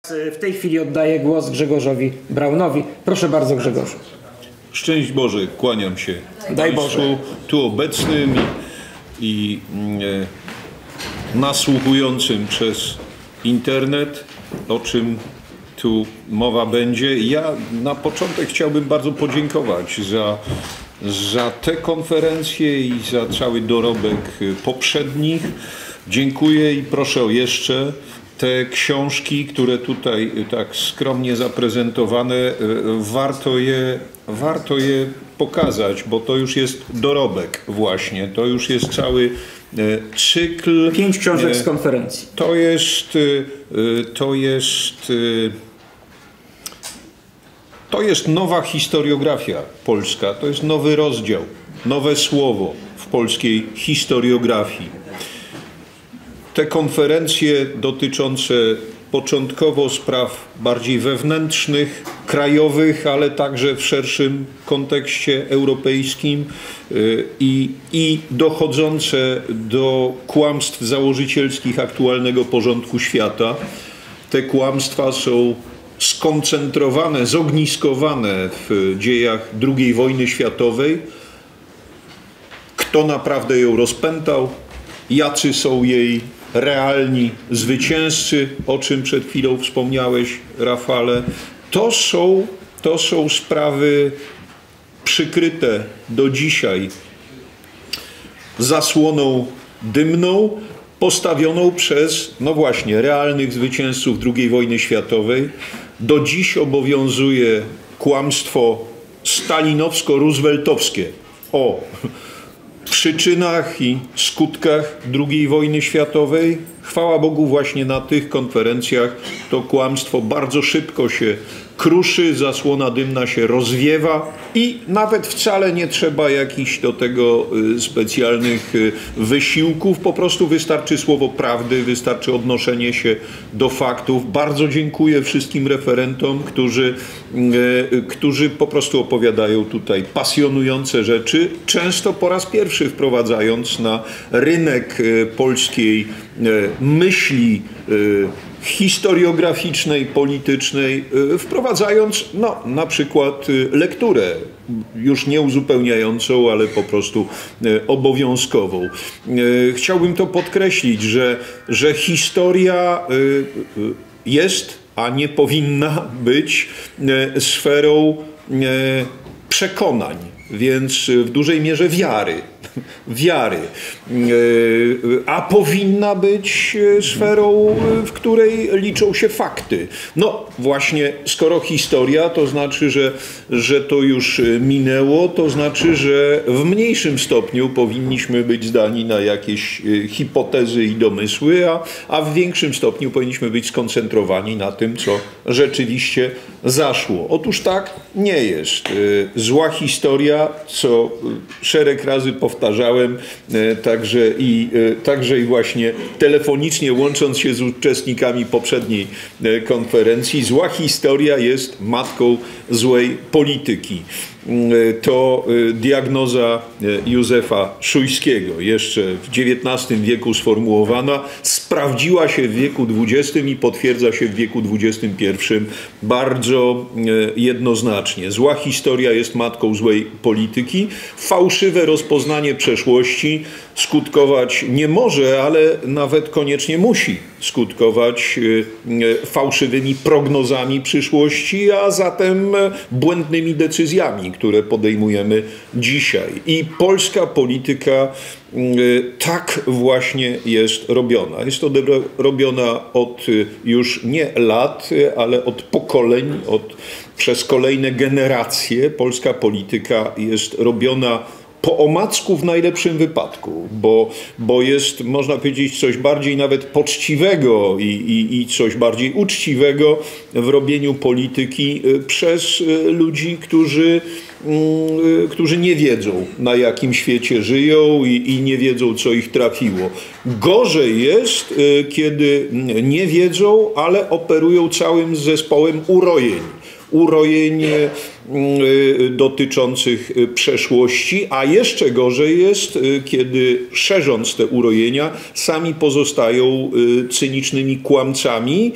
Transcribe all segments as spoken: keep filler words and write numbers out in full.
W tej chwili oddaję głos Grzegorzowi Braunowi. Proszę bardzo, Grzegorzu. Szczęść Boże, kłaniam się Daj Państwu Boże. tu obecnym i, i e, nasłuchującym przez internet, o czym tu mowa będzie. Ja na początek chciałbym bardzo podziękować za, za tę konferencję i za cały dorobek poprzednich. Dziękuję i proszę o jeszcze. Te książki, które tutaj tak skromnie zaprezentowane, warto je, warto je pokazać, bo to już jest dorobek właśnie. To już jest cały cykl. Pięć książek z konferencji. To jest, to jest, to jest nowa historiografia polska. To jest nowy rozdział, nowe słowo w polskiej historiografii. Te konferencje dotyczące początkowo spraw bardziej wewnętrznych, krajowych, ale także w szerszym kontekście europejskim i, i dochodzące do kłamstw założycielskich aktualnego porządku świata. Te kłamstwa są skoncentrowane, zogniskowane w dziejach drugiej wojny światowej. Kto naprawdę ją rozpętał? Jacy są jej realni zwycięzcy, o czym przed chwilą wspomniałeś, Rafale. To są, to są sprawy przykryte do dzisiaj zasłoną dymną, postawioną przez, no właśnie, realnych zwycięzców drugiej wojny światowej. Do dziś obowiązuje kłamstwo stalinowsko-rooseveltowskie o przyczynach i skutkach drugiej wojny światowej. Chwała Bogu, właśnie na tych konferencjach to kłamstwo bardzo szybko się kruszy, zasłona dymna się rozwiewa i nawet wcale nie trzeba jakichś do tego specjalnych wysiłków. Po prostu wystarczy słowo prawdy, wystarczy odnoszenie się do faktów. Bardzo dziękuję wszystkim referentom, którzy, którzy po prostu opowiadają tutaj pasjonujące rzeczy, często po raz pierwszy wprowadzając na rynek polskiej myśli historiograficznej, politycznej, wprowadzając no, na przykład lekturę już nie uzupełniającą, ale po prostu obowiązkową. Chciałbym to podkreślić, że, że historia jest, a nie powinna być sferą przekonań, więc w dużej mierze wiary. Wiary, a powinna być sferą, w której liczą się fakty. No właśnie, skoro historia, to znaczy, że, że to już minęło, to znaczy, że w mniejszym stopniu powinniśmy być zdani na jakieś hipotezy i domysły, a, a w większym stopniu powinniśmy być skoncentrowani na tym, co rzeczywiście zaszło. Otóż tak nie jest. Zła historia, co szereg razy powtarzałem, także i, także i właśnie telefonicznie łącząc się z uczestnikami poprzedniej konferencji, zła historia jest matką złej polityki. To diagnoza Józefa Szujskiego, jeszcze w dziewiętnastym wieku sformułowana, sprawdziła się w wieku dwudziestym i potwierdza się w wieku dwudziestym pierwszym bardzo jednoznacznie. Zła historia jest matką złej polityki. Fałszywe rozpoznanie przeszłości skutkować nie może, ale nawet koniecznie musi skutkować fałszywymi prognozami przyszłości, a zatem błędnymi decyzjami, które podejmujemy dzisiaj. I polska polityka tak właśnie jest robiona. Jest to robiona od już nie lat, ale od pokoleń, od, przez kolejne generacje. Polska polityka jest robiona po omacku w najlepszym wypadku, bo, bo jest, można powiedzieć, coś bardziej nawet poczciwego i, i, i coś bardziej uczciwego w robieniu polityki przez ludzi, którzy, którzy nie wiedzą, na jakim świecie żyją i, i nie wiedzą, co ich trafiło. Gorzej jest, kiedy nie wiedzą, ale operują całym zespołem urojeń. urojeń dotyczących przeszłości, a jeszcze gorzej jest, kiedy szerząc te urojenia, sami pozostają cynicznymi kłamcami,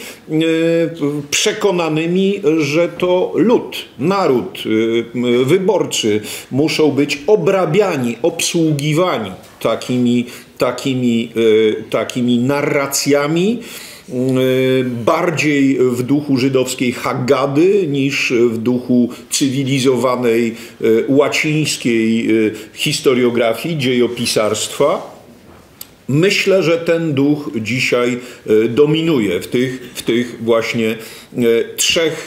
przekonanymi, że to lud, naród, wyborcy muszą być obrabiani, obsługiwani takimi, takimi, takimi narracjami, bardziej w duchu żydowskiej Haggady niż w duchu cywilizowanej łacińskiej historiografii, dziejopisarstwa. Myślę, że ten duch dzisiaj dominuje w tych, w tych właśnie trzech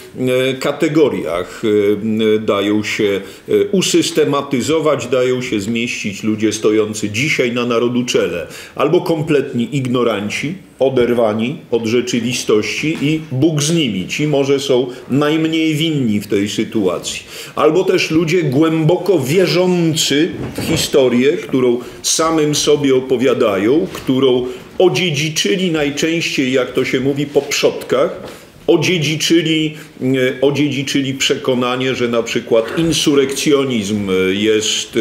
kategoriach. Dają się usystematyzować, dają się zmieścić ludzie stojący dzisiaj na narodu czele. Albo kompletni ignoranci, oderwani od rzeczywistości i Bóg z nimi. Ci może są najmniej winni w tej sytuacji. Albo też ludzie głęboko wierzący w historię, którą samym sobie opowiadają, którą odziedziczyli najczęściej, jak to się mówi, po przodkach, Odziedziczyli, odziedziczyli przekonanie, że na przykład insurekcjonizm jest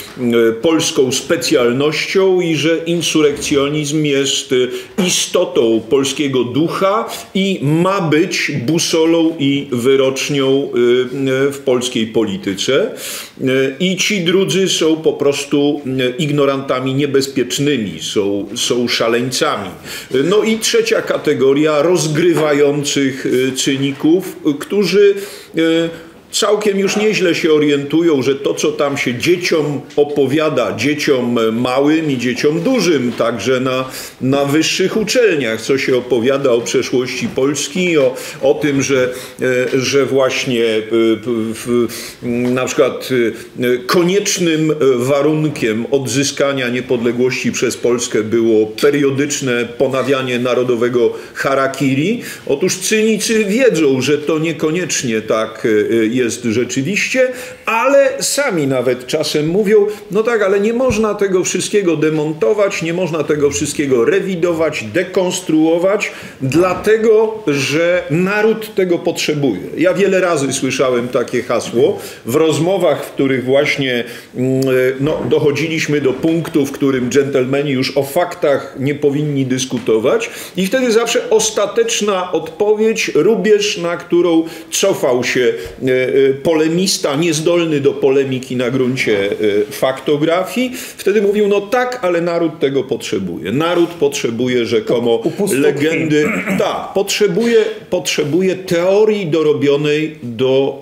polską specjalnością i że insurekcjonizm jest istotą polskiego ducha i ma być busolą i wyrocznią w polskiej polityce. I ci drudzy są po prostu ignorantami niebezpiecznymi, są, są szaleńcami. No i trzecia kategoria rozgrywających cyników, którzy całkiem już nieźle się orientują, że to, co tam się dzieciom opowiada, dzieciom małym i dzieciom dużym, także na, na wyższych uczelniach, co się opowiada o przeszłości Polski, o, o tym, że, że właśnie w, na przykład koniecznym warunkiem odzyskania niepodległości przez Polskę było periodyczne ponawianie narodowego harakiri. Otóż cynicy wiedzą, że to niekoniecznie tak jest jest rzeczywiście, ale sami nawet czasem mówią, no tak, ale nie można tego wszystkiego demontować, nie można tego wszystkiego rewidować, dekonstruować, dlatego, że naród tego potrzebuje. Ja wiele razy słyszałem takie hasło w rozmowach, w których właśnie no, dochodziliśmy do punktu, w którym dżentelmeni już o faktach nie powinni dyskutować i wtedy zawsze ostateczna odpowiedź, rubież, na którą cofał się polemista niezdolny do polemiki na gruncie faktografii, wtedy mówił, no tak, ale naród tego potrzebuje. Naród potrzebuje rzekomo legendy. Tak, potrzebuje, potrzebuje teorii dorobionej do,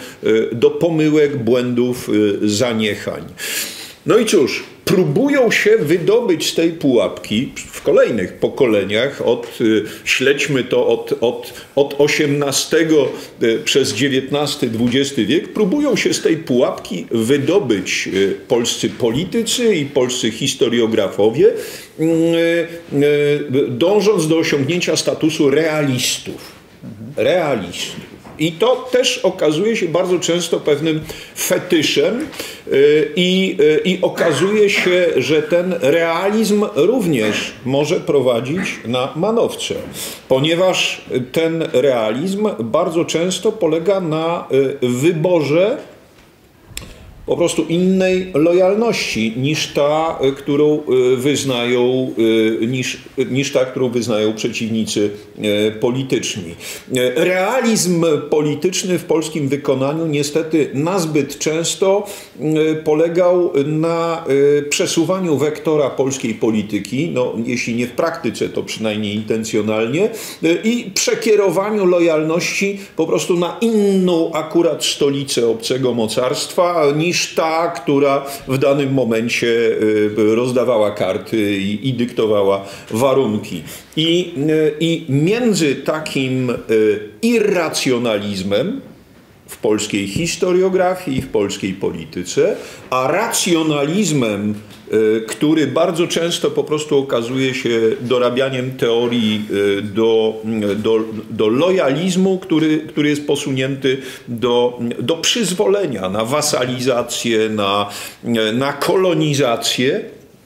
do pomyłek, błędów, zaniechań. No i cóż, próbują się wydobyć z tej pułapki w kolejnych pokoleniach, od, śledźmy to od, od, od osiemnastego przez dziewiętnasty, dwudziesty wiek, próbują się z tej pułapki wydobyć polscy politycy i polscy historiografowie, dążąc do osiągnięcia statusu realistów. Realistów. I to też okazuje się bardzo często pewnym fetyszem i, i okazuje się, że ten realizm również może prowadzić na manowce, ponieważ ten realizm bardzo często polega na wyborze po prostu innej lojalności niż ta, którą wyznają, niż, niż ta, którą wyznają przeciwnicy polityczni. Realizm polityczny w polskim wykonaniu niestety nazbyt często polegał na przesuwaniu wektora polskiej polityki, no, jeśli nie w praktyce, to przynajmniej intencjonalnie, i przekierowaniu lojalności po prostu na inną akurat stolicę obcego mocarstwa niż ta, która w danym momencie rozdawała karty i, i dyktowała warunki. I, I między takim irracjonalizmem w polskiej historiografii i w polskiej polityce, a racjonalizmem, który bardzo często po prostu okazuje się dorabianiem teorii do, do, do lojalizmu, który, który jest posunięty do, do przyzwolenia na wasalizację, na, na kolonizację.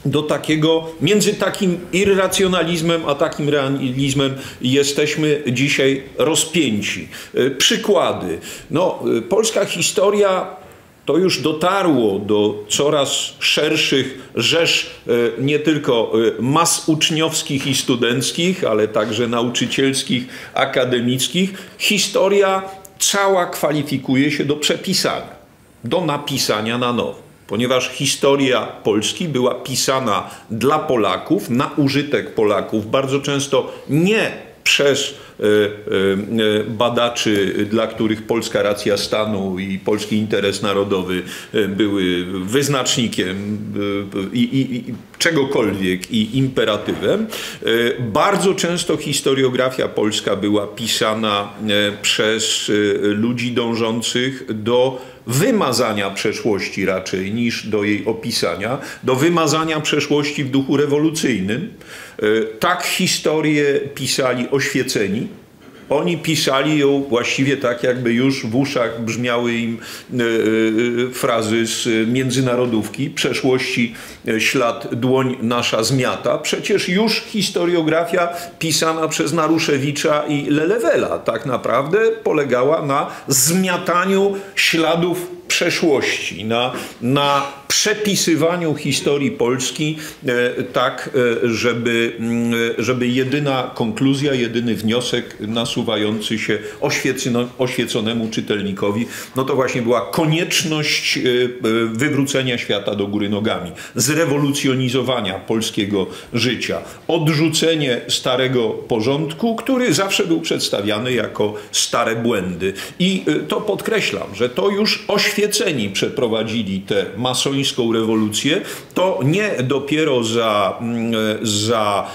do takiego, między takim irracjonalizmem a takim realizmem jesteśmy dzisiaj rozpięci. Przykłady. No, polska historia to już dotarło do coraz szerszych rzesz nie tylko mas uczniowskich i studenckich, ale także nauczycielskich, akademickich. Historia cała kwalifikuje się do przepisania, do napisania na nowo. Ponieważ historia Polski była pisana dla Polaków, na użytek Polaków, bardzo często nie przez e, e, badaczy, dla których polska racja stanu i polski interes narodowy były wyznacznikiem i, i, i czegokolwiek i imperatywem. Bardzo często historiografia polska była pisana przez ludzi dążących do wymazania przeszłości raczej niż do jej opisania, do wymazania przeszłości w duchu rewolucyjnym. Tak historię pisali oświeceni. Oni pisali ją właściwie tak, jakby już w uszach brzmiały im frazy z międzynarodówki. Przeszłości ślad dłoń nasza zmiata. Przecież już historiografia pisana przez Naruszewicza i Lelewela tak naprawdę polegała na zmiataniu śladów przeszłości, na, na przepisywaniu historii Polski e, tak, e, żeby, e, żeby jedyna konkluzja, jedyny wniosek nasuwający się oświecono, oświeconemu czytelnikowi, no to właśnie była konieczność e, wywrócenia świata do góry nogami, zrewolucjonizowania polskiego życia, odrzucenie starego porządku, który zawsze był przedstawiany jako stare błędy. I e, to podkreślam, że to już oświecenie Oświeceni przeprowadzili tę masońską rewolucję, to nie dopiero za, za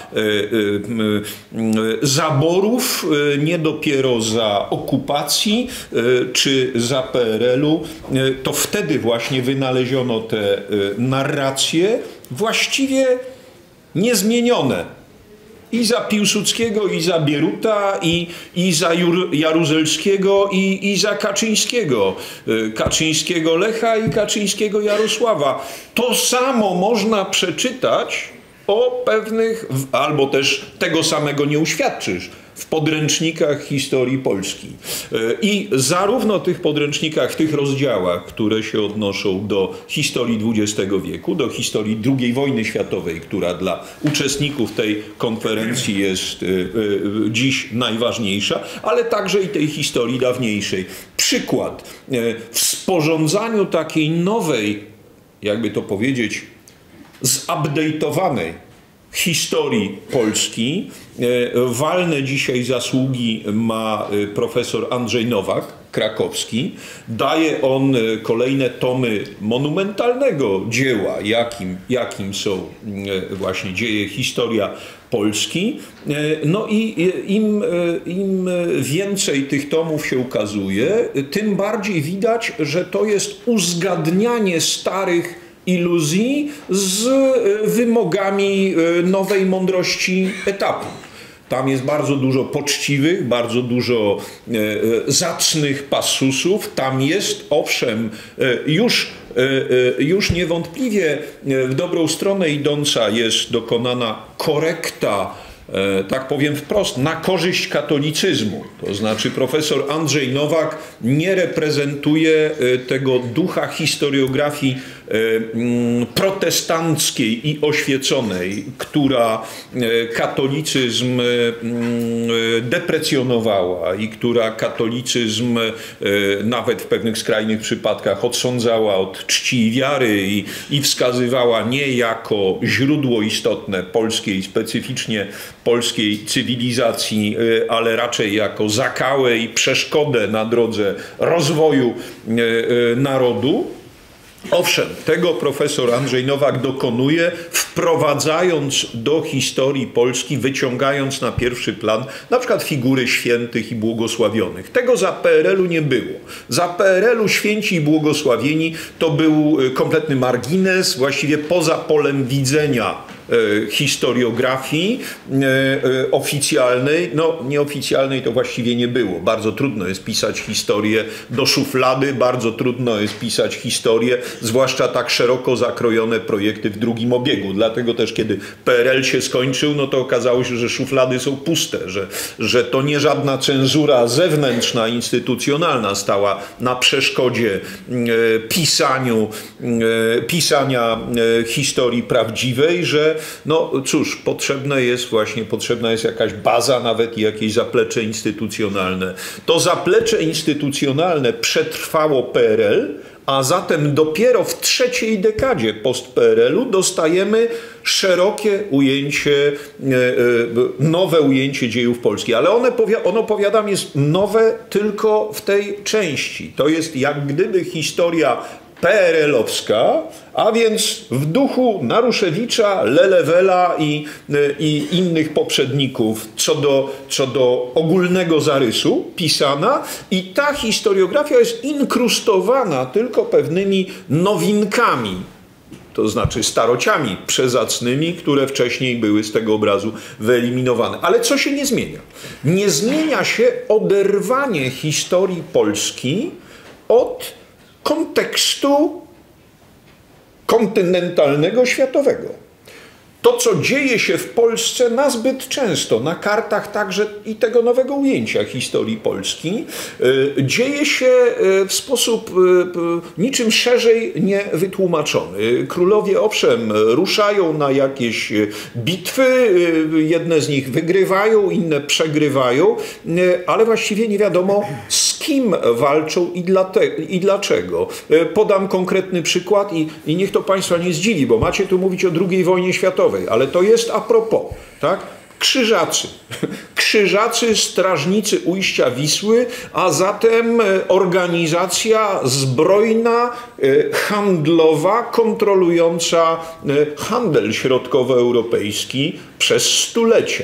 zaborów, nie dopiero za okupacji czy za P R L-u, to wtedy właśnie wynaleziono te narracje właściwie niezmienione. I za Piłsudskiego, i za Bieruta, i, i za Jur, Jaruzelskiego, i, i za Kaczyńskiego. Kaczyńskiego Lecha i Kaczyńskiego Jarosława. To samo można przeczytać o pewnych, albo też tego samego nie uświadczysz, w podręcznikach historii Polski. I zarówno tych podręcznikach, w tych rozdziałach, które się odnoszą do historii dwudziestego wieku, do historii drugiej wojny światowej, która dla uczestników tej konferencji jest dziś najważniejsza, ale także i tej historii dawniejszej. Przykład. W sporządzaniu takiej nowej, jakby to powiedzieć, zupdate'owanej historii Polski walne dzisiaj zasługi ma profesor Andrzej Nowak, krakowski. Daje on kolejne tomy monumentalnego dzieła, jakim, jakim są właśnie dzieje, historia Polski. No i im, im więcej tych tomów się ukazuje, tym bardziej widać, że to jest uzgadnianie starych iluzji z wymogami nowej mądrości etapu. Tam jest bardzo dużo poczciwych, bardzo dużo e, zacnych passusów. Tam jest, owszem, e, już, e, już niewątpliwie w dobrą stronę idąca jest dokonana korekta, e, tak powiem wprost, na korzyść katolicyzmu. To znaczy profesor Andrzej Nowak nie reprezentuje e, tego ducha historiografii protestanckiej i oświeconej, która katolicyzm deprecjonowała i która katolicyzm nawet w pewnych skrajnych przypadkach odsądzała od czci i wiary i, i wskazywała nie jako źródło istotne polskiej, specyficznie polskiej cywilizacji, ale raczej jako zakałę i przeszkodę na drodze rozwoju narodu. Owszem, tego profesor Andrzej Nowak dokonuje, wprowadzając do historii Polski, wyciągając na pierwszy plan na przykład figury świętych i błogosławionych. Tego za P R L-u nie było. Za P R L-u święci i błogosławieni to był kompletny margines, właściwie poza polem widzenia historiografii oficjalnej, no nieoficjalnej to właściwie nie było. Bardzo trudno jest pisać historię do szuflady, bardzo trudno jest pisać historię, zwłaszcza tak szeroko zakrojone projekty w drugim obiegu. Dlatego też, kiedy P R L się skończył, no to okazało się, że szuflady są puste, że, że to nie żadna cenzura zewnętrzna, instytucjonalna stała na przeszkodzie e, pisaniu, e, pisania e, historii prawdziwej, że no cóż, potrzebne jest właśnie, potrzebna jest jakaś baza nawet i jakieś zaplecze instytucjonalne. To zaplecze instytucjonalne przetrwało P R L, a zatem dopiero w trzeciej dekadzie post-P R L-u dostajemy szerokie ujęcie, nowe ujęcie dziejów Polski. Ale one, ono, powiadam, jest nowe tylko w tej części. To jest jak gdyby historia P R L-owska, a więc w duchu Naruszewicza, Lelewela i, i innych poprzedników co do, co do ogólnego zarysu pisana, i ta historiografia jest inkrustowana tylko pewnymi nowinkami, to znaczy starociami przezacnymi, które wcześniej były z tego obrazu wyeliminowane. Ale co się nie zmienia? Nie zmienia się oderwanie historii Polski od kontekstu kontynentalnego, światowego. To, co dzieje się w Polsce nazbyt często, na kartach także i tego nowego ujęcia historii Polski, dzieje się w sposób niczym szerzej niewytłumaczony. Królowie, owszem, ruszają na jakieś bitwy, jedne z nich wygrywają, inne przegrywają, ale właściwie nie wiadomo, z kim walczą i, dlate, i dlaczego. Podam konkretny przykład i, i niech to Państwa nie zdziwi, bo macie tu mówić o drugiej wojnie światowej, ale to jest a propos, tak? Krzyżacy. Krzyżacy, strażnicy ujścia Wisły, a zatem organizacja zbrojna, handlowa, kontrolująca handel środkowoeuropejski przez stulecia.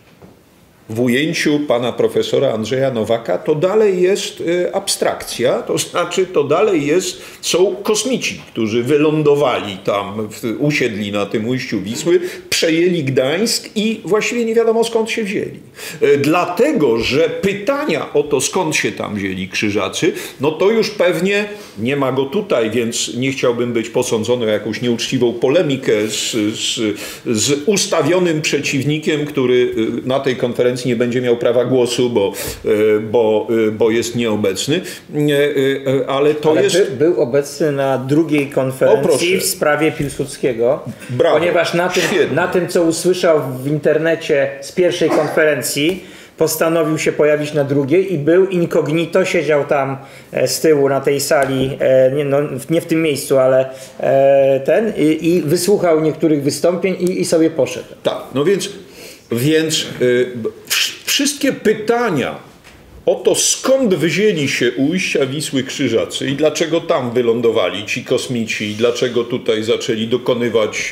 W ujęciu pana profesora Andrzeja Nowaka to dalej jest abstrakcja, to znaczy to dalej jest, są kosmici, którzy wylądowali tam, usiedli na tym ujściu Wisły, przejęli Gdańsk i właściwie nie wiadomo, skąd się wzięli. Dlatego, że pytania o to, skąd się tam wzięli krzyżacy, no to już pewnie nie ma go tutaj, więc nie chciałbym być posądzony o jakąś nieuczciwą polemikę z, z, z ustawionym przeciwnikiem, który na tej konferencji nie będzie miał prawa głosu, bo, bo, bo jest nieobecny, ale to ale jest... By, był obecny na drugiej konferencji w sprawie Piłsudskiego, Brawo. Ponieważ na tym, na tym, co usłyszał w internecie z pierwszej konferencji, postanowił się pojawić na drugiej i był incognito, siedział tam z tyłu na tej sali, nie, no, nie w tym miejscu, ale ten, i, i wysłuchał niektórych wystąpień i, i sobie poszedł. Tak, no więc Więc y, wszystkie pytania o to, skąd wzięli się u ujścia Wisły krzyżacy i dlaczego tam wylądowali ci kosmici, i dlaczego tutaj zaczęli dokonywać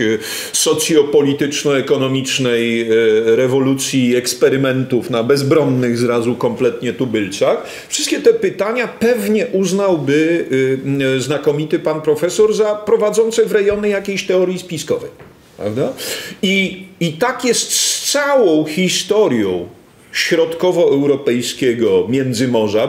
socjopolityczno-ekonomicznej rewolucji, eksperymentów na bezbronnych zrazu kompletnie tubylcach, wszystkie te pytania pewnie uznałby znakomity pan profesor za prowadzące w rejony jakiejś teorii spiskowej. Prawda? I, I tak jest z całą historią środkowoeuropejskiego Międzymorza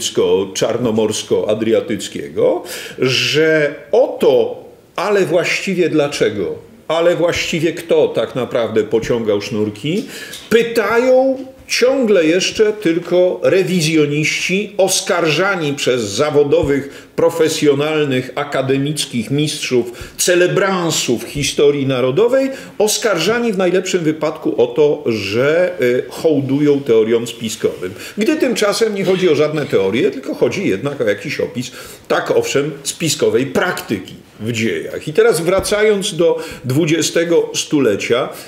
bałtycko-czarnomorsko-adriatyckiego, że oto, ale właściwie dlaczego, ale właściwie kto tak naprawdę pociągał sznurki, pytają ciągle jeszcze tylko rewizjoniści oskarżani przez zawodowych, profesjonalnych, akademickich mistrzów, celebransów historii narodowej, oskarżani w najlepszym wypadku o to, że hołdują teoriom spiskowym. Gdy tymczasem nie chodzi o żadne teorie, tylko chodzi jednak o jakiś opis, tak owszem, spiskowej praktyki w dziejach. I teraz wracając do dwudziestego stulecia,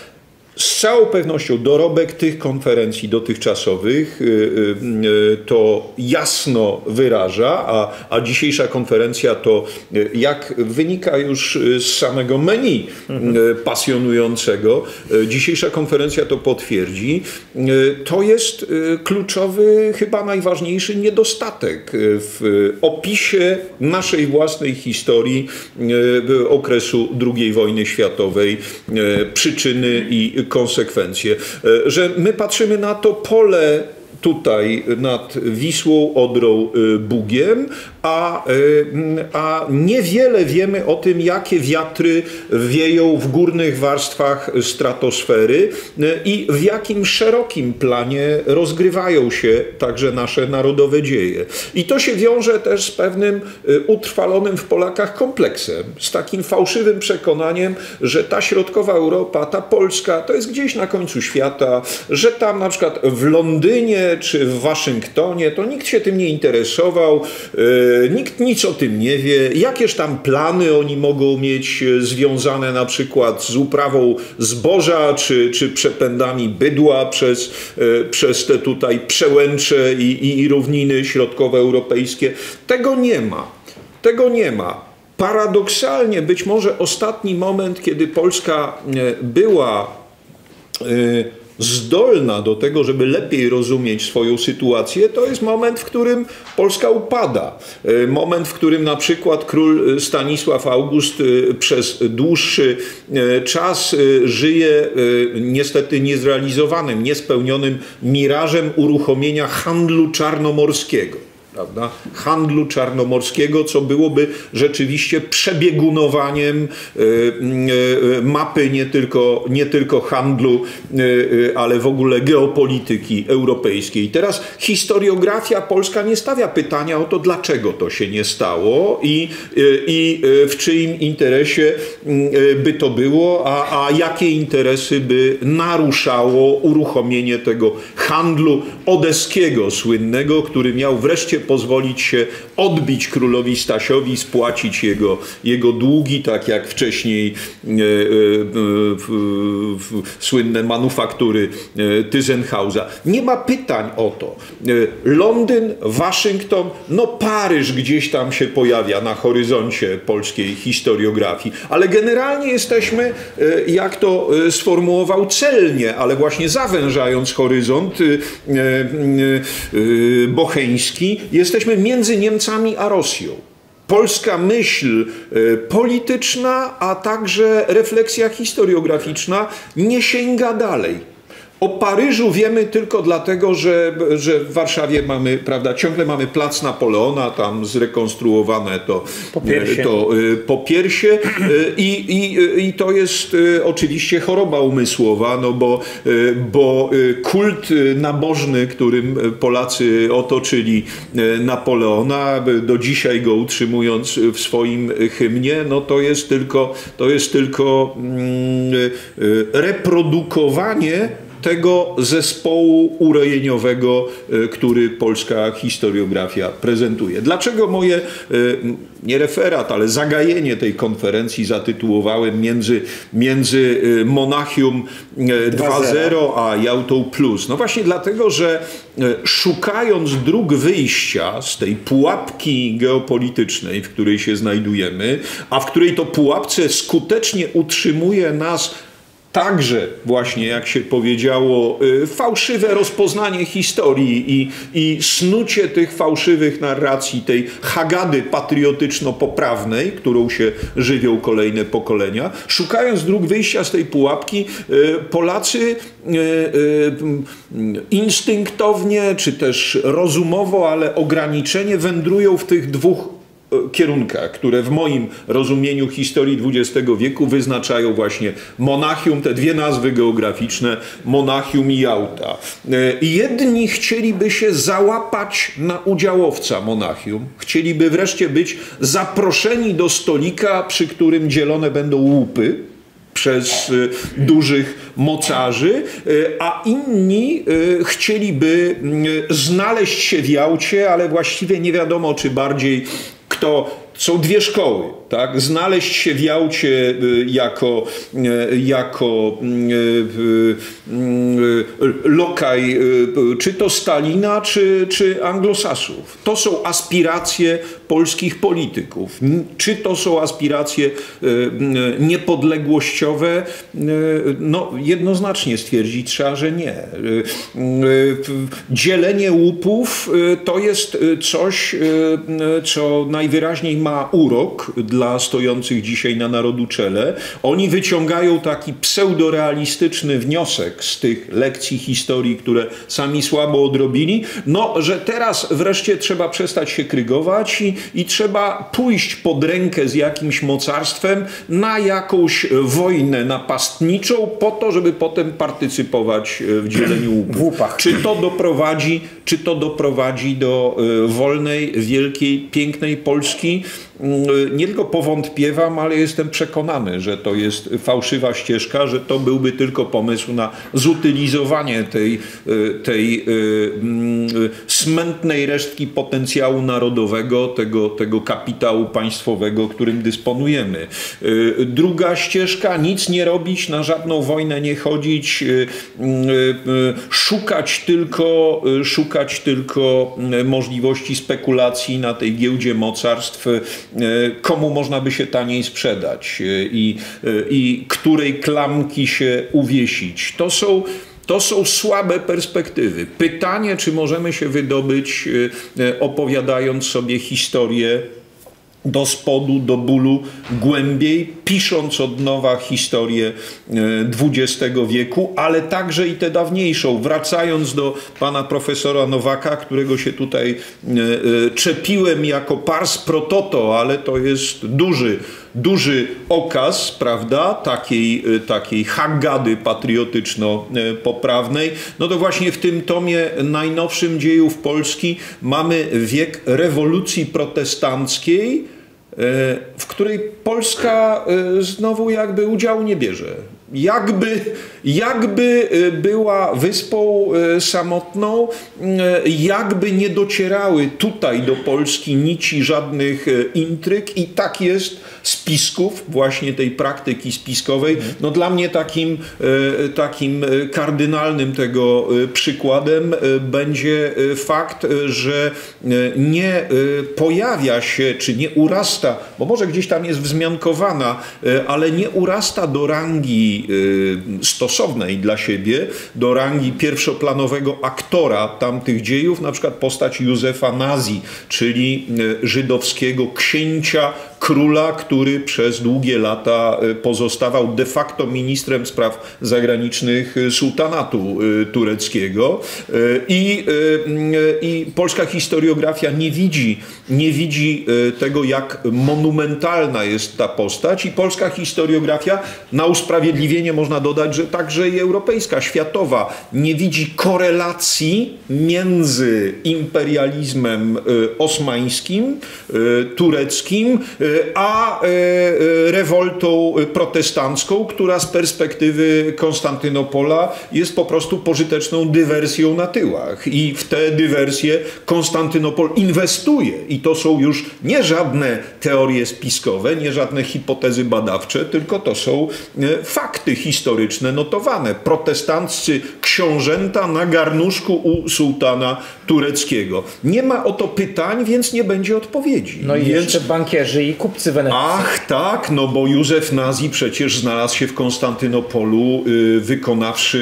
z całą pewnością dorobek tych konferencji dotychczasowych to jasno wyraża, a, a dzisiejsza konferencja to, jak wynika już z samego menu pasjonującego, dzisiejsza konferencja to potwierdzi, to jest kluczowy, chyba najważniejszy niedostatek w opisie naszej własnej historii okresu drugiej wojny światowej, przyczyny i konsekwencje, że my patrzymy na to pole tutaj nad Wisłą, Odrą, Bugiem, a, a niewiele wiemy o tym, jakie wiatry wieją w górnych warstwach stratosfery i w jakim szerokim planie rozgrywają się także nasze narodowe dzieje. I to się wiąże też z pewnym utrwalonym w Polakach kompleksem, z takim fałszywym przekonaniem, że ta środkowa Europa, ta Polska, to jest gdzieś na końcu świata, że tam na przykład w Londynie czy w Waszyngtonie to nikt się tym nie interesował, nikt nic o tym nie wie, jakież tam plany oni mogą mieć związane na przykład z uprawą zboża czy, czy przepędami bydła przez, przez te tutaj przełęcze i, i, i równiny środkowoeuropejskie. Tego nie ma. Tego nie ma. Paradoksalnie być może ostatni moment, kiedy Polska była zdolna do tego, żeby lepiej rozumieć swoją sytuację, to jest moment, w którym Polska upada. Moment, w którym na przykład król Stanisław August przez dłuższy czas żyje niestety niezrealizowanym, niespełnionym mirażem uruchomienia handlu czarnomorskiego. Prawda? Handlu czarnomorskiego, co byłoby rzeczywiście przebiegunowaniem y, y, mapy nie tylko, nie tylko handlu, y, y, ale w ogóle geopolityki europejskiej. Teraz historiografia polska nie stawia pytania o to, dlaczego to się nie stało i, y, i y, w czyim interesie y, by to było, a, a jakie interesy by naruszało uruchomienie tego handlu odeskiego słynnego, który miał wreszcie pozwolić się odbić królowi Stasiowi, spłacić jego, jego długi, tak jak wcześniej e, e, e, słynne manufaktury e, Tyzenhausa. Nie ma pytań o to. E, Londyn, Waszyngton, no Paryż gdzieś tam się pojawia na horyzoncie polskiej historiografii, ale generalnie jesteśmy, e, jak to e, sformułował celnie, ale właśnie zawężając horyzont e, e, e, bocheński, jesteśmy między Niemcami a Rosją. Polska myśl polityczna, a także refleksja historiograficzna nie sięga dalej. O Paryżu wiemy tylko dlatego, że, że w Warszawie mamy, prawda, ciągle mamy plac Napoleona, tam zrekonstruowane to popiersie, to, popiersie i, i, i to jest oczywiście choroba umysłowa, no bo, bo kult nabożny, którym Polacy otoczyli Napoleona, do dzisiaj go utrzymując w swoim hymnie, no to jest tylko, to jest tylko mm, reprodukowanie tego zespołu urojeniowego, który polska historiografia prezentuje. Dlaczego moje, nie referat, ale zagajenie tej konferencji zatytułowałem między, między Monachium dwa zero a Jautą Plus? No właśnie dlatego, że szukając dróg wyjścia z tej pułapki geopolitycznej, w której się znajdujemy, a w której to pułapce skutecznie utrzymuje nas także właśnie, jak się powiedziało, fałszywe rozpoznanie historii i, i snucie tych fałszywych narracji, tej hagady patriotyczno-poprawnej, którą się żywią kolejne pokolenia. Szukając dróg wyjścia z tej pułapki, Polacy instynktownie, czy też rozumowo, ale ograniczenie wędrują w tych dwóch kierunkach, które w moim rozumieniu historii dwudziestego wieku wyznaczają właśnie Monachium, te dwie nazwy geograficzne, Monachium i Jałta. Jedni chcieliby się załapać na udziałowca Monachium, chcieliby wreszcie być zaproszeni do stolika, przy którym dzielone będą łupy przez dużych mocarzy, a inni chcieliby znaleźć się w Jałcie, ale właściwie nie wiadomo, czy bardziej kto. Są dwie szkoły. tak? Znaleźć się w Jałcie jako, jako lokaj czy to Stalina, czy, czy Anglosasów. To są aspiracje polskich polityków. Czy to są aspiracje niepodległościowe? No, jednoznacznie stwierdzić trzeba, że nie. Dzielenie łupów to jest coś, co najwyraźniej ma urok dla stojących dzisiaj na narodu czele. Oni wyciągają taki pseudorealistyczny wniosek z tych lekcji historii, które sami słabo odrobili, no, że teraz wreszcie trzeba przestać się krygować i, i trzeba pójść pod rękę z jakimś mocarstwem na jakąś wojnę napastniczą po to, żeby potem partycypować w dzieleniu łupów. Czy to doprowadzi, czy to doprowadzi do wolnej, wielkiej, pięknej Polski? Nie tylko powątpiewam, ale jestem przekonany, że to jest fałszywa ścieżka, że to byłby tylko pomysł na zutylizowanie tej, tej smętnej resztki potencjału narodowego, tego, tego kapitału państwowego, którym dysponujemy. Druga ścieżka, nic nie robić, na żadną wojnę nie chodzić, szukać tylko, szukać tylko możliwości spekulacji na tej giełdzie mocarstw, komu można by się taniej sprzedać i, i której klamki się uwiesić. To są, to są słabe perspektywy. Pytanie, czy możemy się wydobyć, opowiadając sobie historię do spodu, do bólu, głębiej, pisząc od nowa historię dwudziestego wieku, ale także i tę dawniejszą, wracając do pana profesora Nowaka, którego się tutaj czepiłem jako pars pro toto, ale to jest duży, duży okaz, prawda, takiej, takiej haggady patriotyczno-poprawnej. No to właśnie w tym tomie najnowszym dziejów Polski mamy wiek rewolucji protestanckiej, w której Polska znowu jakby udziału nie bierze. Jakby, jakby była wyspą samotną, jakby nie docierały tutaj do Polski nici żadnych intryg i tak jest spisków, właśnie tej praktyki spiskowej. No dla mnie takim, takim kardynalnym tego przykładem będzie fakt, że nie pojawia się, czy nie urasta, bo może gdzieś tam jest wzmiankowana, ale nie urasta do rangi stosownej dla siebie, do rangi pierwszoplanowego aktora tamtych dziejów, na przykład postać Józefa Nazi, czyli żydowskiego księcia, króla, który przez długie lata pozostawał de facto ministrem spraw zagranicznych sułtanatu tureckiego. I, i polska historiografia nie widzi, nie widzi tego, jak monumentalna jest ta postać, i polska historiografia, na usprawiedliwienie można dodać, że także i europejska, światowa, nie widzi korelacji między imperializmem osmańskim, tureckim, a rewoltą protestancką, która z perspektywy Konstantynopola jest po prostu pożyteczną dywersją na tyłach. I w tę dywersję Konstantynopol inwestuje. I to są już nie żadne teorie spiskowe, nie żadne hipotezy badawcze, tylko to są fakty historyczne notowane. Protestanccy książęta na garnuszku u sułtana tureckiego. Nie ma o to pytań, więc nie będzie odpowiedzi. No i więc... jeszcze bankierzy i kupcy Wenecji. Ach tak, no bo Józef Nazi przecież znalazł się w Konstantynopolu, y, wykonawszy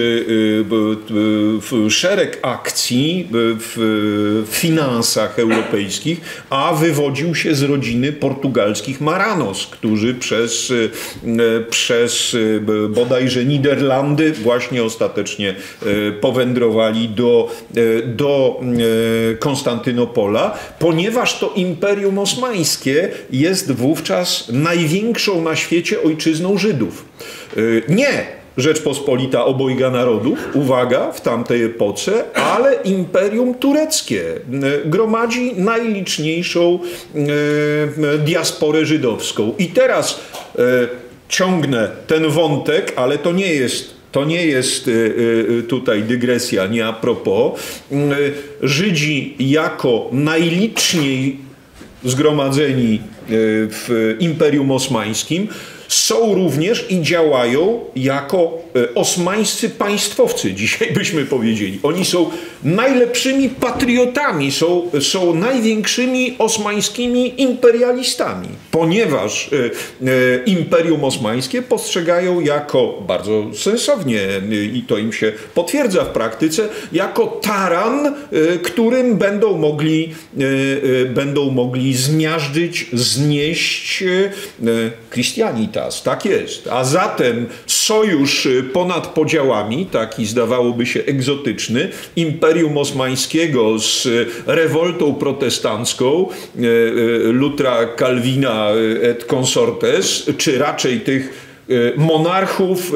y, y, szereg akcji w, w finansach europejskich, a wywodził się z rodziny portugalskich Maranos, którzy przez, y, przez y, bodajże Niderlandy właśnie ostatecznie y, powędrowali do, y, do y, Konstantynopola, ponieważ to Imperium Osmańskie jest wówczas największą na świecie ojczyzną Żydów. Nie Rzeczpospolita obojga narodów, uwaga, w tamtej epoce, ale Imperium Tureckie gromadzi najliczniejszą diasporę żydowską. I teraz ciągnę ten wątek, ale to nie jest To nie jest tutaj dygresja, nie a propos. Żydzi jako najliczniej zgromadzeni w Imperium Osmańskim, są również i działają jako osmańscy państwowcy, dzisiaj byśmy powiedzieli. Oni są najlepszymi patriotami, są, są największymi osmańskimi imperialistami, ponieważ Imperium Osmańskie postrzegają jako, bardzo sensownie, i to im się potwierdza w praktyce, jako taran, którym będą mogli, będą mogli zmiażdżyć, znieść Christianitas. Tak jest. A zatem sojusz ponad podziałami, taki zdawałoby się egzotyczny, Imperium Osmańskiego z rewoltą protestancką Lutra, Calvina et consortes, czy raczej tych monarchów,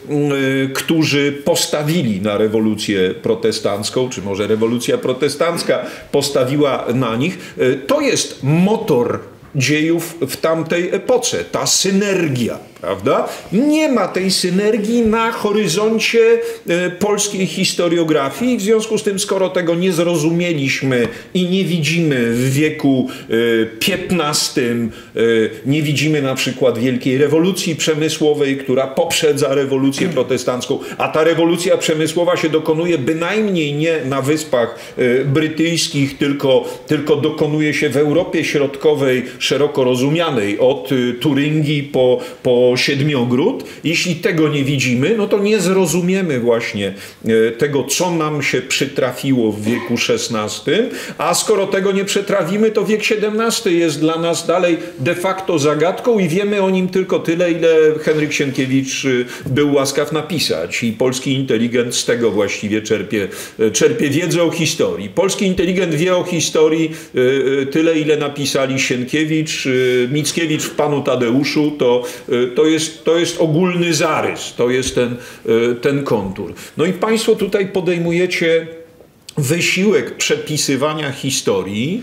którzy postawili na rewolucję protestancką, czy może rewolucja protestancka postawiła na nich, to jest motor dziejów w tamtej epoce, ta synergia, prawda? Nie ma tej synergii na horyzoncie e, polskiej historiografii. W związku z tym, skoro tego nie zrozumieliśmy i nie widzimy w wieku e, piętnastym, e, nie widzimy na przykład wielkiej rewolucji przemysłowej, która poprzedza rewolucję protestancką, a ta rewolucja przemysłowa się dokonuje bynajmniej nie na Wyspach e, Brytyjskich, tylko, tylko dokonuje się w Europie Środkowej, szeroko rozumianej, od e, Turyngii po, po Siedmiogród. Jeśli tego nie widzimy, no to nie zrozumiemy właśnie tego, co nam się przytrafiło w wieku szesnastym, a skoro tego nie przetrawimy, to wiek siedemnasty jest dla nas dalej de facto zagadką i wiemy o nim tylko tyle, ile Henryk Sienkiewicz był łaskaw napisać i polski inteligent z tego właściwie czerpie, czerpie wiedzę o historii. Polski inteligent wie o historii tyle, ile napisali Sienkiewicz, Mickiewicz w Panu Tadeuszu, to, to, jest, to jest ogólny zarys, to jest ten, ten kontur. No i państwo tutaj podejmujecie wysiłek przepisywania historii.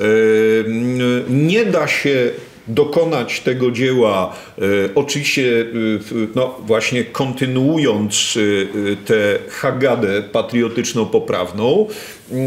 Nie da się dokonać tego dzieła, e, oczywiście e, no właśnie kontynuując e, tę hagadę patriotyczno-poprawną, e,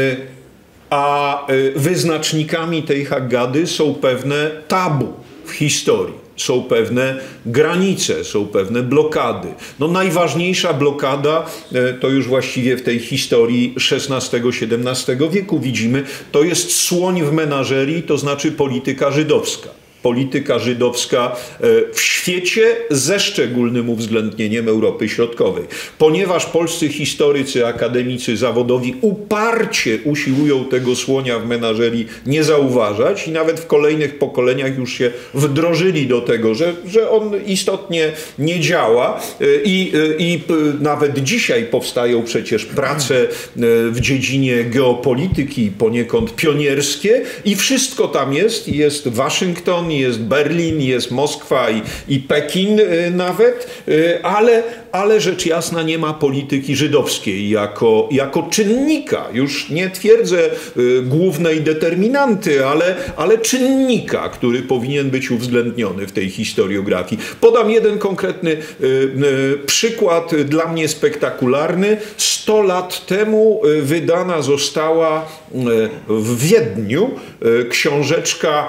a wyznacznikami tej hagady są pewne tabu w historii. Są pewne granice, są pewne blokady. No najważniejsza blokada, to już właściwie w tej historii szesnastego siedemnastego wieku widzimy, to jest słoń w menażerii, to znaczy polityka żydowska. Polityka żydowska w świecie ze szczególnym uwzględnieniem Europy Środkowej. Ponieważ polscy historycy, akademicy zawodowi uparcie usiłują tego słonia w menażerii nie zauważać i nawet w kolejnych pokoleniach już się wdrożyli do tego, że, że on istotnie nie działa i, i nawet dzisiaj powstają przecież prace w dziedzinie geopolityki poniekąd pionierskie i wszystko tam jest. Jest Waszyngton, jest Berlin, jest Moskwa i, i Pekin nawet, ale, ale rzecz jasna nie ma polityki żydowskiej jako, jako czynnika, już nie twierdzę głównej determinanty, ale, ale czynnika, który powinien być uwzględniony w tej historiografii. Podam jeden konkretny przykład dla mnie spektakularny. sto lat temu wydana została w Wiedniu książeczka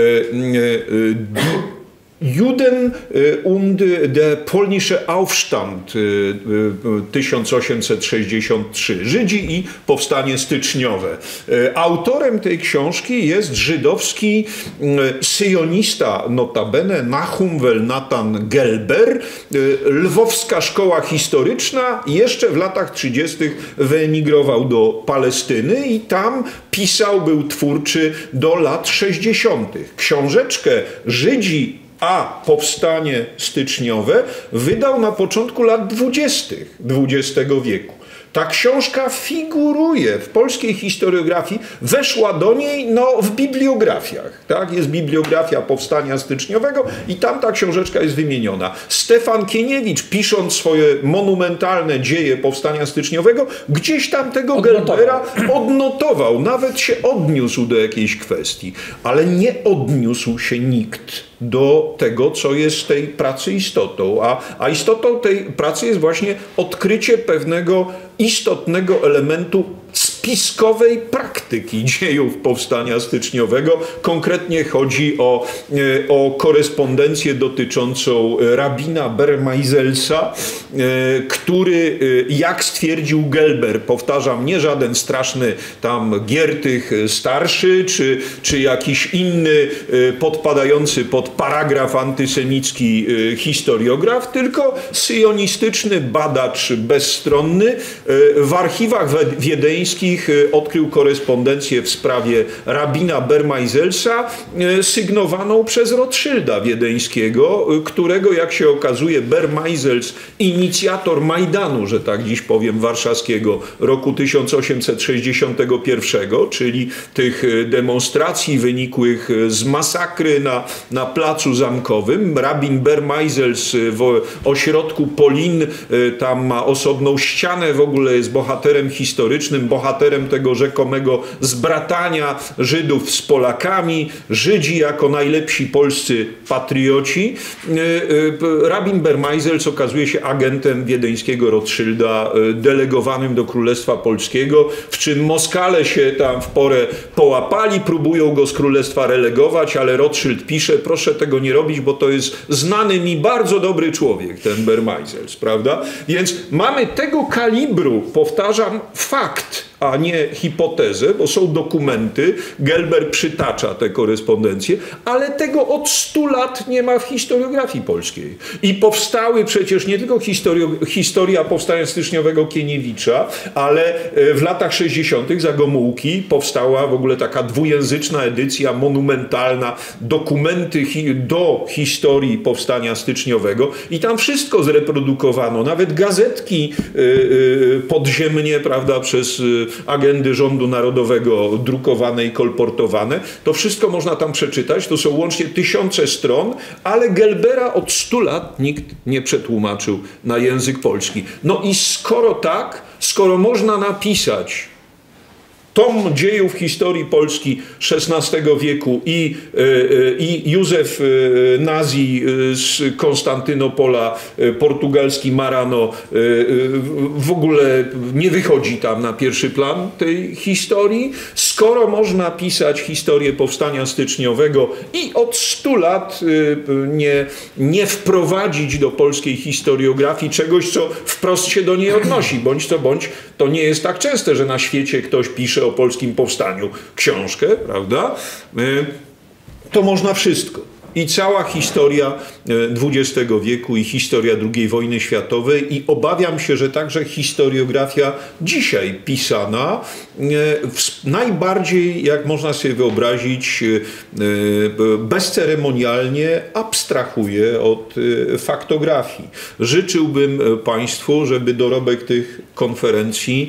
Juden und der polnische Aufstand tysiąc osiemset sześćdziesiąt trzy. Żydzi i powstanie styczniowe. Autorem tej książki jest żydowski syjonista, notabene Nachum Natan Gelber, lwowska szkoła historyczna. Jeszcze w latach trzydziestych wyemigrował do Palestyny i tam pisał, był twórczy do lat sześćdziesiątych. Książeczkę Żydzi a powstanie styczniowe wydał na początku lat dwudziestych dwudziestego wieku. Ta książka figuruje w polskiej historiografii, weszła do niej no, w bibliografiach. Tak? Jest bibliografia powstania styczniowego i tam ta książeczka jest wymieniona. Stefan Kieniewicz, pisząc swoje monumentalne dzieje powstania styczniowego, gdzieś tam tego odnotował. Gelbera odnotował, nawet się odniósł do jakiejś kwestii, ale nie odniósł się nikt do tego, co jest tej pracy istotą. A, a istotą tej pracy jest właśnie odkrycie pewnego istotnego elementu spiskowej praktyki dziejów powstania styczniowego. Konkretnie chodzi o, o korespondencję dotyczącą rabina Bermajzelsa, który, jak stwierdził Gelber, powtarzam, nie żaden straszny tam Giertych starszy, czy, czy jakiś inny podpadający pod paragraf antysemicki historiograf, tylko syjonistyczny badacz bezstronny w archiwach wiedeńskich odkrył korespondencję w sprawie rabina Bermajzelsa sygnowaną przez Rothschilda wiedeńskiego, którego, jak się okazuje, Bermajzels, inicjator Majdanu, że tak dziś powiem, warszawskiego roku tysiąc osiemset sześćdziesiątego pierwszego, czyli tych demonstracji wynikłych z masakry na, na Placu Zamkowym. Rabin Bermajzels w ośrodku Polin tam ma osobną ścianę, w ogóle jest bohaterem historycznym, bohaterem tego rzekomego zbratania Żydów z Polakami, Żydzi jako najlepsi polscy patrioci. Rabin Bermajzels okazuje się agentem wiedeńskiego Rothschilda, delegowanym do Królestwa Polskiego, w czym Moskale się tam w porę połapali, próbują go z królestwa relegować, ale Rothschild pisze, proszę tego nie robić, bo to jest znany mi bardzo dobry człowiek, ten Bermajzels, prawda? Więc mamy tego kalibru, powtarzam, fakt, a nie hipotezę, bo są dokumenty, Gelber przytacza te korespondencje, ale tego od stu lat nie ma w historiografii polskiej. I powstały przecież nie tylko historio- historia powstania styczniowego Kieniewicza, ale w latach sześćdziesiątych za Gomułki powstała w ogóle taka dwujęzyczna edycja monumentalna, dokumenty hi- do historii powstania styczniowego i tam wszystko zreprodukowano, nawet gazetki yy, yy, podziemnie, prawda, przez yy, agendy rządu narodowego drukowane i kolportowane. To wszystko można tam przeczytać. To są łącznie tysiące stron, ale Gelbera od stu lat nikt nie przetłumaczył na język polski. No i skoro tak, skoro można napisać tom dziejów historii Polski szesnastego wieku i, i Józef Nazi z Konstantynopola, portugalski Marano w ogóle nie wychodzi tam na pierwszy plan tej historii. Skoro można pisać historię powstania styczniowego i od stu lat nie, nie wprowadzić do polskiej historiografii czegoś, co wprost się do niej odnosi, bądź co bądź, to nie jest tak częste, że na świecie ktoś pisze o polskim powstaniu książkę, prawda? To można wszystko. I cała historia dwudziestego wieku i historia drugiej wojny światowej i obawiam się, że także historiografia dzisiaj pisana najbardziej, jak można sobie wyobrazić, bezceremonialnie abstrahuje od faktografii. Życzyłbym Państwu, żeby dorobek tych konferencji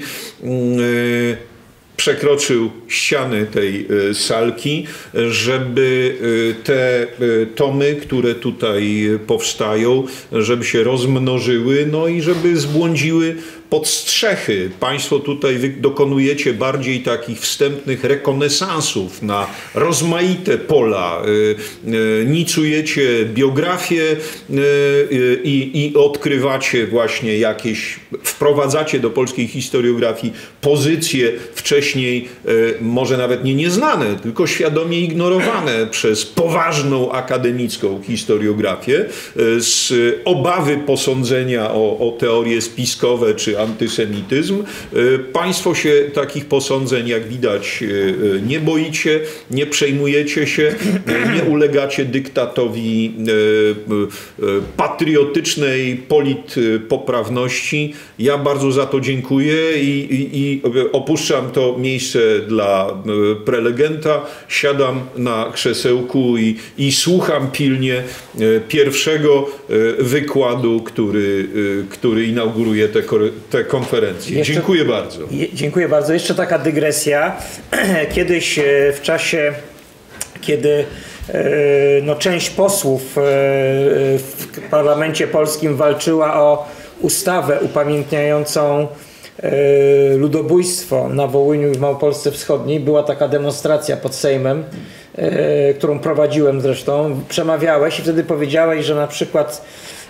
przekroczył ściany tej salki, żeby te tomy, które tutaj powstają, żeby się rozmnożyły, no i żeby zbłądziły pod strzechy. Państwo tutaj dokonujecie bardziej takich wstępnych rekonesansów na rozmaite pola. Nicujecie biografię i, i odkrywacie właśnie jakieś, wprowadzacie do polskiej historiografii pozycje wcześniej może nawet nie nieznane, tylko świadomie ignorowane przez poważną akademicką historiografię z obawy posądzenia o, o teorie spiskowe czy antysemityzm. Państwo się takich posądzeń, jak widać, nie boicie, nie przejmujecie się, nie ulegacie dyktatowi patriotycznej politpoprawności. Ja bardzo za to dziękuję i, i, i opuszczam to miejsce dla prelegenta, siadam na krzesełku i, i słucham pilnie pierwszego wykładu, który, który inauguruje tę te konferencje. Jeszcze, dziękuję bardzo. Je, dziękuję bardzo. Jeszcze taka dygresja. Kiedyś w czasie, kiedy no, część posłów w parlamencie polskim walczyła o ustawę upamiętniającą ludobójstwo na Wołyniu i w Małopolsce Wschodniej, była taka demonstracja pod Sejmem, którą prowadziłem zresztą. Przemawiałeś i wtedy powiedziałeś, że na przykład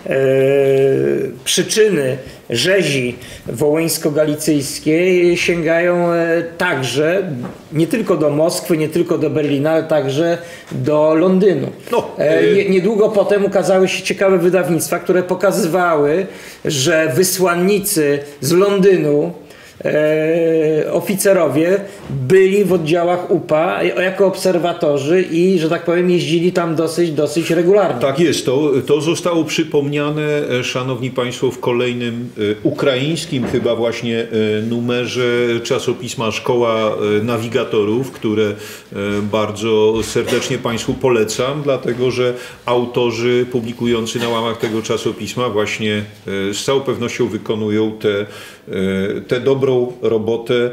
przyczyny rzezi wołyńsko-galicyjskiej sięgają także nie tylko do Moskwy, nie tylko do Berlina, ale także do Londynu. No, yy... Niedługo potem ukazały się ciekawe wydawnictwa, które pokazywały, że wysłannicy z Londynu, E, oficerowie byli w oddziałach U P A jako obserwatorzy i, że tak powiem, jeździli tam dosyć, dosyć regularnie. Tak jest. To, to zostało przypomniane, szanowni państwo, w kolejnym e, ukraińskim chyba właśnie e, numerze czasopisma Szkoła Nawigatorów, które e, bardzo serdecznie państwu polecam, dlatego że autorzy publikujący na łamach tego czasopisma właśnie e, z całą pewnością wykonują te, e, te dobrą robotę,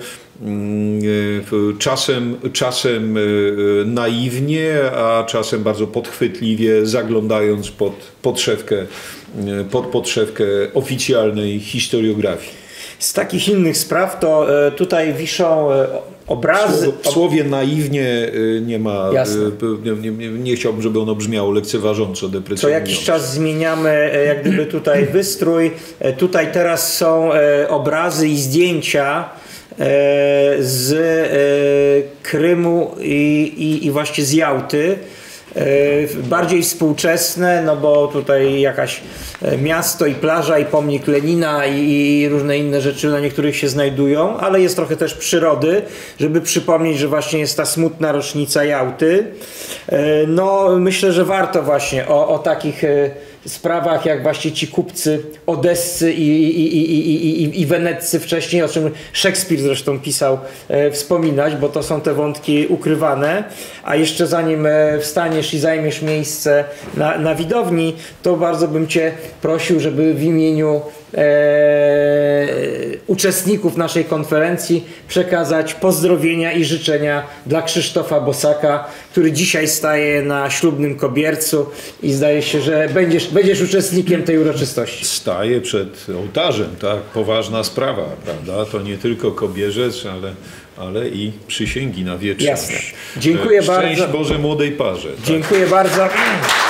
czasem, czasem naiwnie, a czasem bardzo podchwytliwie, zaglądając pod podszewkę, pod podszewkę oficjalnej historiografii. Z takich innych spraw to tutaj wiszą obrazy. W słowie naiwnie nie ma, nie, nie, nie chciałbym, żeby ono brzmiało lekceważąco, deprecjonująco. Co jakiś czas zmieniamy jak gdyby tutaj wystrój. Tutaj teraz są obrazy i zdjęcia z Krymu i, i, i właśnie z Jałty. Bardziej współczesne, no bo tutaj jakaś miasto i plaża i pomnik Lenina i, i różne inne rzeczy na niektórych się znajdują, ale jest trochę też przyrody, żeby przypomnieć, że właśnie jest ta smutna rocznica Jałty. No myślę, że warto właśnie o, o takich sprawach jak właśnie ci kupcy odesscy i, i, i, i, i, i weneccy wcześniej, o czym Szekspir zresztą pisał, e, wspominać, bo to są te wątki ukrywane. A jeszcze zanim e, wstaniesz i zajmiesz miejsce na, na widowni, to bardzo bym Cię prosił, żeby w imieniu e, uczestników naszej konferencji przekazać pozdrowienia i życzenia dla Krzysztofa Bosaka, który dzisiaj staje na ślubnym kobiercu i zdaje się, że będziesz, będziesz uczestnikiem tej uroczystości. Staje przed ołtarzem, tak? Poważna sprawa, prawda? To nie tylko kobierzec, ale, ale i przysięgi na wieczność. Jasne. Dziękuję Szczęść bardzo. Boże młodej parze. Dziękuję tak? bardzo.